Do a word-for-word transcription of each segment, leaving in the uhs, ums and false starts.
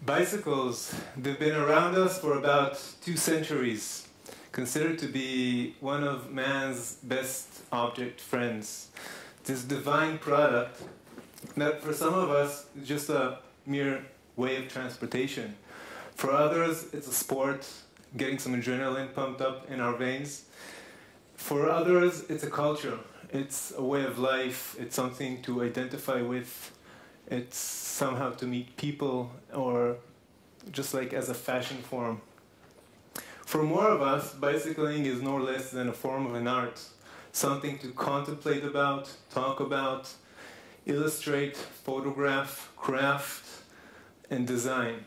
Bicycles, they've been around us for about two centuries, considered to be one of man's best object friends. This divine product that for some of us is just a mere way of transportation. For others, it's a sport, getting some adrenaline pumped up in our veins. For others, it's a culture. It's a way of life. It's something to identify with. It's somehow to meet people, or just like as a fashion form. For more of us, bicycling is no less than a form of an art, something to contemplate about, talk about, illustrate, photograph, craft, and design.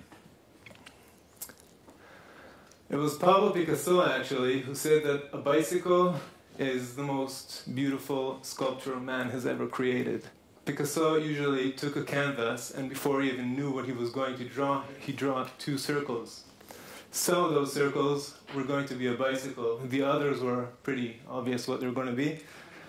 It was Pablo Picasso, actually, who said that a bicycle is the most beautiful sculpture man has ever created. Picasso usually took a canvas, and before he even knew what he was going to draw, he drew two circles. Some of those circles were going to be a bicycle. The others were pretty obvious what they were going to be.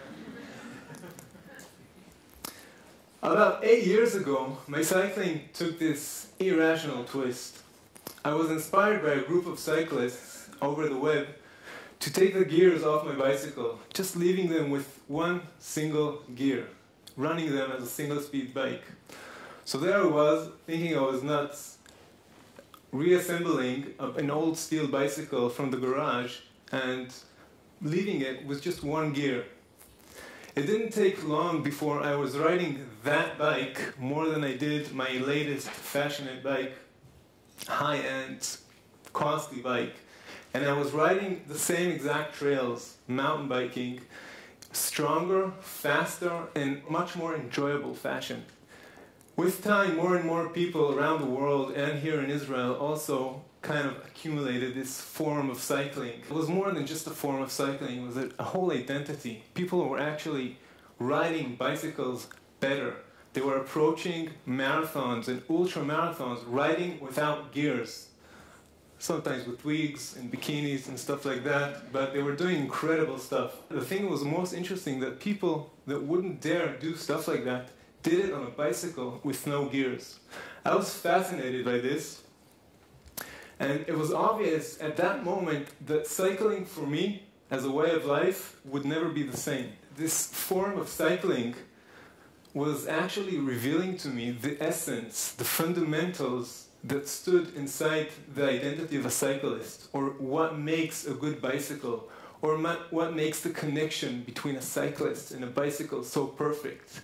About eight years ago, my cycling took this irrational twist. I was inspired by a group of cyclists over the web to take the gears off my bicycle, just leaving them with one single gear, running them as a single-speed bike. So there I was, thinking I was nuts, reassembling an old steel bicycle from the garage and leaving it with just one gear. It didn't take long before I was riding that bike more than I did my latest fashionable bike, high-end, costly bike. And I was riding the same exact trails, mountain biking, stronger, faster, and much more enjoyable fashion. With time, more and more people around the world and here in Israel also kind of accumulated this form of cycling. It was more than just a form of cycling, it was a, a whole identity. People were actually riding bicycles better. They were approaching marathons and ultra marathons, riding without gears. Sometimes with wigs and bikinis and stuff like that, but they were doing incredible stuff. The thing that was most interesting, that people that wouldn't dare do stuff like that did it on a bicycle with no gears. I was fascinated by this, and it was obvious at that moment that cycling for me, as a way of life, would never be the same. This form of cycling was actually revealing to me the essence, the fundamentals that stood inside the identity of a cyclist, or what makes a good bicycle, or what makes the connection between a cyclist and a bicycle so perfect.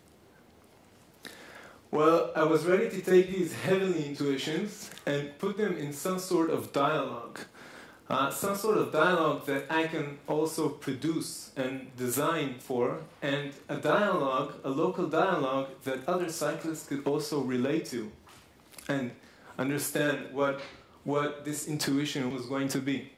Well, I was ready to take these heavenly intuitions and put them in some sort of dialogue. Uh, some sort of dialogue that I can also produce and design for, and a dialogue, a local dialogue that other cyclists could also relate to and understand what, what this intuition was going to be.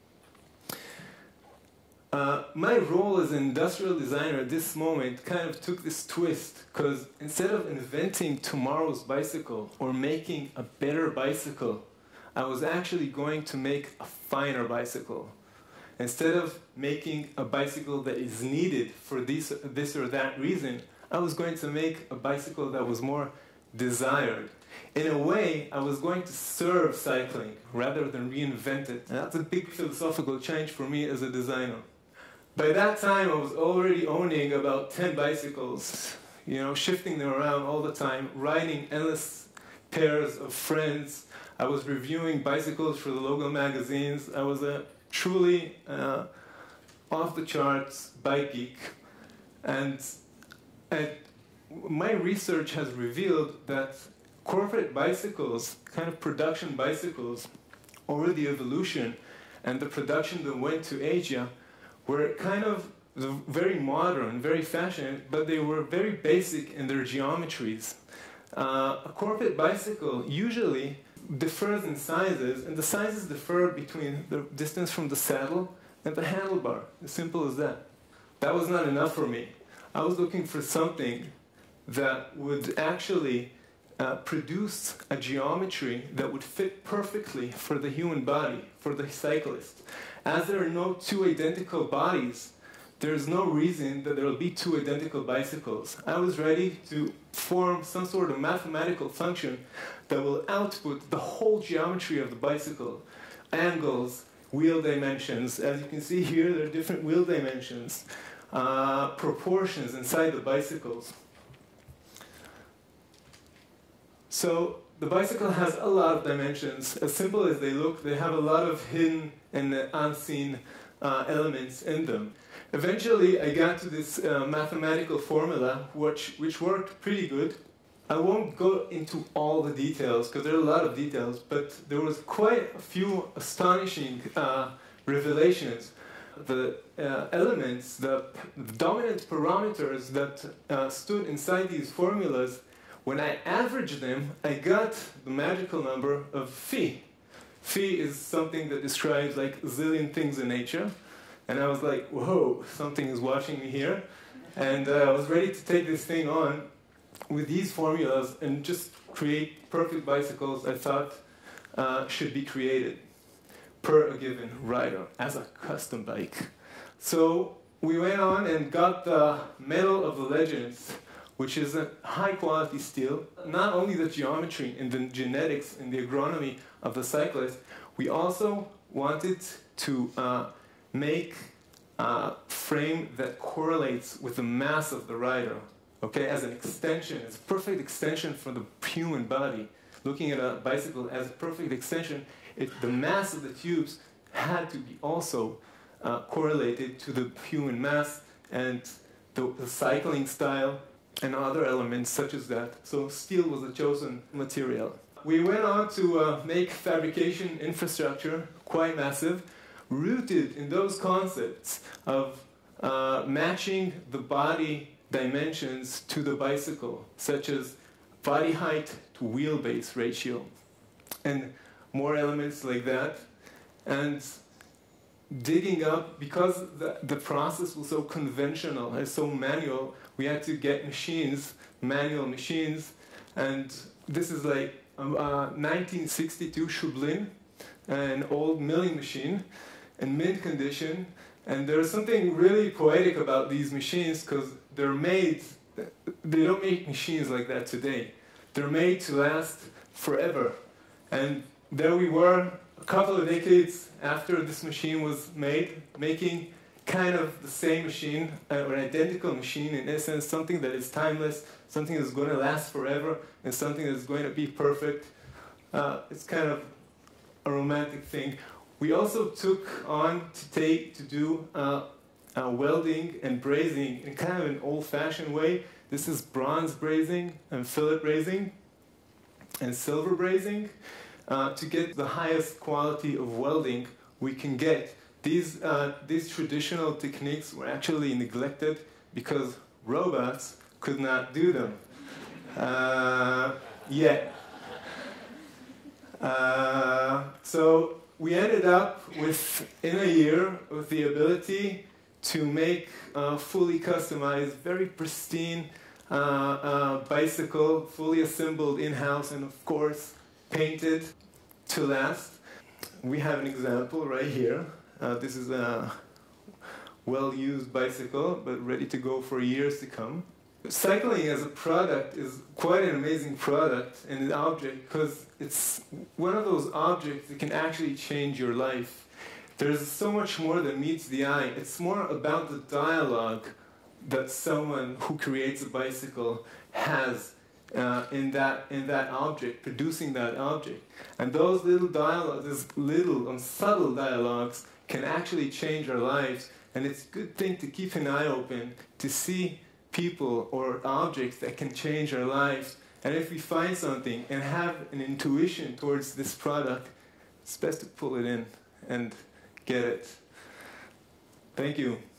Uh, my role as an industrial designer at this moment kind of took this twist, because instead of inventing tomorrow's bicycle or making a better bicycle, I was actually going to make a finer bicycle. Instead of making a bicycle that is needed for this, this or that reason, I was going to make a bicycle that was more desired. In a way, I was going to serve cycling rather than reinvent it. And that's a big philosophical change for me as a designer. By that time, I was already owning about ten bicycles, you know, shifting them around all the time, riding endless pairs of friends. I was reviewing bicycles for the local magazines. I was a truly uh, off-the-charts bike geek. And, and my research has revealed that corporate bicycles, kind of production bicycles, over the evolution and the production that went to Asia, were kind of very modern, very fashionable, but they were very basic in their geometries. Uh, a corporate bicycle usually differs in sizes, and the sizes differ between the distance from the saddle and the handlebar, as simple as that. That was not enough for me. I was looking for something that would actually uh, produce a geometry that would fit perfectly for the human body, for the cyclist. As there are no two identical bodies, there's no reason that there will be two identical bicycles. I was ready to form some sort of mathematical function that will output the whole geometry of the bicycle. Angles, wheel dimensions. As you can see here, there are different wheel dimensions. Uh, proportions inside the bicycles. So the bicycle has a lot of dimensions. As simple as they look, they have a lot of hidden and unseen uh, elements in them. Eventually, I got to this uh, mathematical formula, which, which worked pretty good. I won't go into all the details, because there are a lot of details, but there was quite a few astonishing uh, revelations. The uh, elements, the dominant parameters that uh, stood inside these formulas, when I averaged them, I got the magical number of phi. Phi is something that describes like a zillion things in nature. And I was like, whoa, something is watching me here. And uh, I was ready to take this thing on with these formulas and just create perfect bicycles I thought uh, should be created per a given rider as a custom bike. So we went on and got the Medal of the Legends, which is a high-quality steel. Not only the geometry and the genetics and the agronomy of the cyclist, we also wanted to uh, make a frame that correlates with the mass of the rider, okay, as an extension. It's a perfect extension for the human body. Looking at a bicycle as a perfect extension, it, the mass of the tubes had to be also uh, correlated to the human mass and the, the cycling style and other elements such as that. So steel was the chosen material. We went on to uh, make fabrication infrastructure quite massive, rooted in those concepts of uh, matching the body dimensions to the bicycle, such as body height to wheelbase ratio, and more elements like that. And digging up, because the, the process was so conventional and so manual, we had to get machines, manual machines, and this is like a uh, nineteen sixty-two Schublin, an old milling machine, in mint condition. And there's something really poetic about these machines because they're made, they don't make machines like that today. They're made to last forever. And there we were, a couple of decades after this machine was made, making kind of the same machine, uh, or an identical machine in essence, something that is timeless, something that's going to last forever, and something that's going to be perfect. Uh, it's kind of a romantic thing. We also took on to take to do uh, uh, welding and brazing in kind of an old-fashioned way. This is bronze brazing and fillet brazing and silver brazing uh, to get the highest quality of welding we can get. These, uh, these traditional techniques were actually neglected because robots could not do them uh, yet. Uh, so we ended up with, in a year, with the ability to make a fully customized, very pristine uh, uh, bicycle, fully assembled in-house and, of course, painted to last. We have an example right here. Uh, this is a well-used bicycle, but ready to go for years to come. Cycling as a product is quite an amazing product and an object because it's one of those objects that can actually change your life. There's so much more than meets the eye. It's more about the dialogue that someone who creates a bicycle has uh, in that in that object, producing that object. And those little dialogues, these little and subtle dialogues, can actually change our lives. And it's a good thing to keep an eye open to see people or objects that can change our lives. And if we find something and have an intuition towards this product, it's best to pull it in and get it. Thank you.